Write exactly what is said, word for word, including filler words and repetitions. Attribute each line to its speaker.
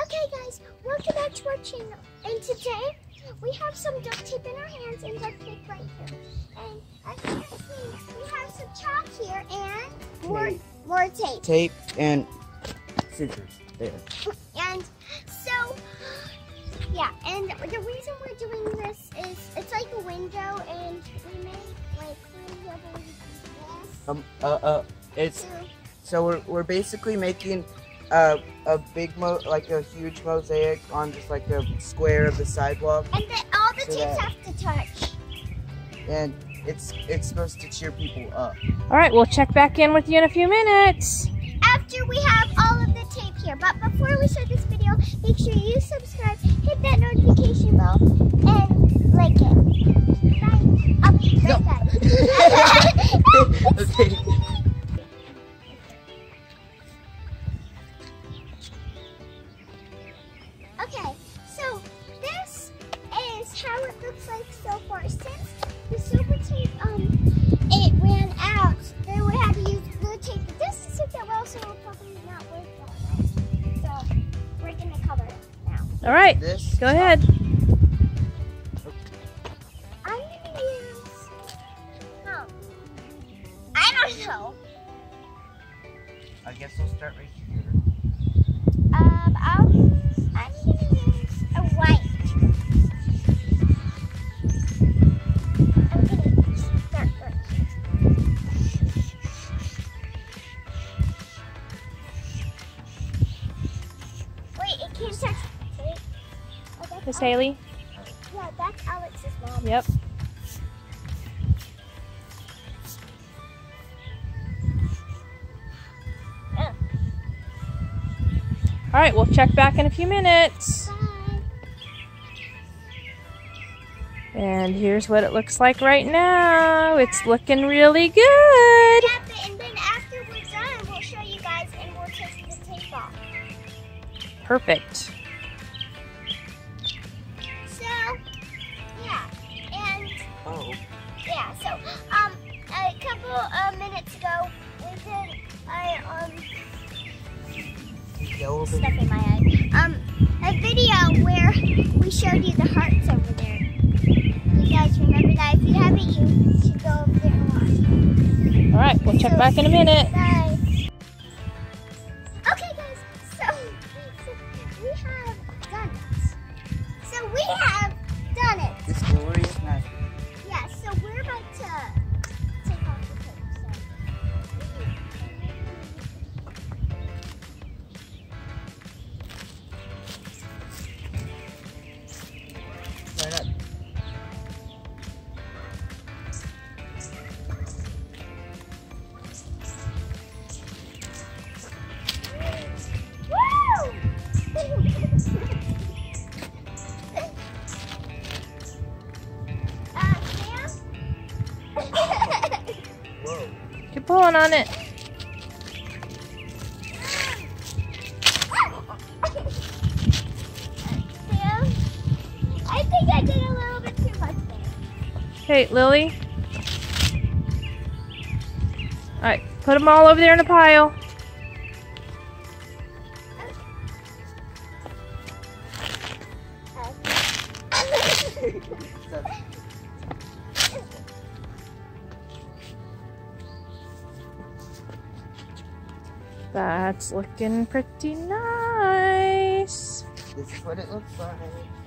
Speaker 1: Okay guys, welcome back to our channel. And today we have some duct tape in our hands and duct tape right here. And as you can see, we have some chalk here and more tape. more tape.
Speaker 2: Tape and scissors there.
Speaker 1: And so, yeah, and the reason we're doing this is it's like a window, and we made like three of this.
Speaker 2: Um, uh, uh, it's so, so we're we're basically making uh, a big mo like a huge mosaic on just like a square of the sidewalk.
Speaker 1: And then all the
Speaker 2: so
Speaker 1: tapes
Speaker 2: that,
Speaker 1: have to touch.
Speaker 2: And it's it's supposed to cheer people up.
Speaker 3: All right, we'll check back in with you in a few minutes.
Speaker 1: After we have all of the tape here, but before we start this video, make sure you subscribe, hit that notification bell, and like it. Bye. Up,
Speaker 2: No.
Speaker 1: that.
Speaker 2: Okay.
Speaker 1: Okay, so this is how it looks like so far. Since the silver tape um it ran out, then we had to use blue tape. But this is that well, so it'll probably not work that way. So we're gonna cover it now.
Speaker 3: All right,
Speaker 2: This
Speaker 3: go ahead.
Speaker 1: I'm gonna use um I don't know.
Speaker 2: I guess we'll start right here.
Speaker 1: Um I'll I'm gonna use a white. I'm gonna start right here. Wait, it can't touch the tape. Oh, that's
Speaker 3: Miss
Speaker 1: Alex.
Speaker 3: Haley?
Speaker 1: Yeah, that's Alex's mom.
Speaker 3: Yep.
Speaker 1: Oh,
Speaker 3: All right, we'll check back in a few minutes.
Speaker 1: bye.
Speaker 3: And here's what it looks like right now. It's looking really good.
Speaker 1: Yeah, but- and then after we're done, we'll show you guys and we'll take the tape off.
Speaker 3: Perfect.
Speaker 1: So, yeah, and
Speaker 2: Oh.
Speaker 1: yeah, so um, a couple of minutes ago, we did I um
Speaker 2: Yellow
Speaker 1: stuff in my eye. Um, a video where we showed you the hearts over there. You guys remember that? If you haven't, you should go over there and watch.
Speaker 3: All right, we'll check
Speaker 1: So,
Speaker 3: back in a minute.
Speaker 1: Bye. Okay, guys. So, so we have done it. So we have done it.
Speaker 2: This glorious magic.
Speaker 1: Yeah. So we're about to take off the tape.
Speaker 2: Right up.
Speaker 1: Woo! uh, Sam?
Speaker 2: Whoa.
Speaker 3: Keep pulling on it.
Speaker 1: Sam? I think I did a little bit too much there.
Speaker 3: Okay, Lily. All right, put them all over there in a pile. That's looking pretty nice.
Speaker 2: This is what it looks like.